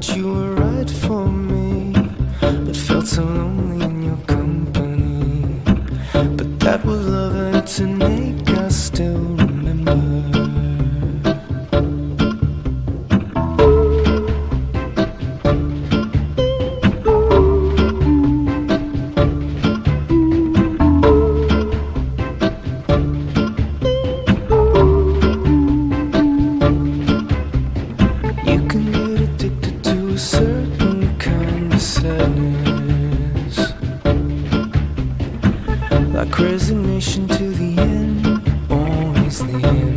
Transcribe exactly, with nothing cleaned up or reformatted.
that you were right for me, but felt so lonely in your company. But that was love, and it's an ache I still remember. Certain kind of sadness, like resignation to the end, always the end.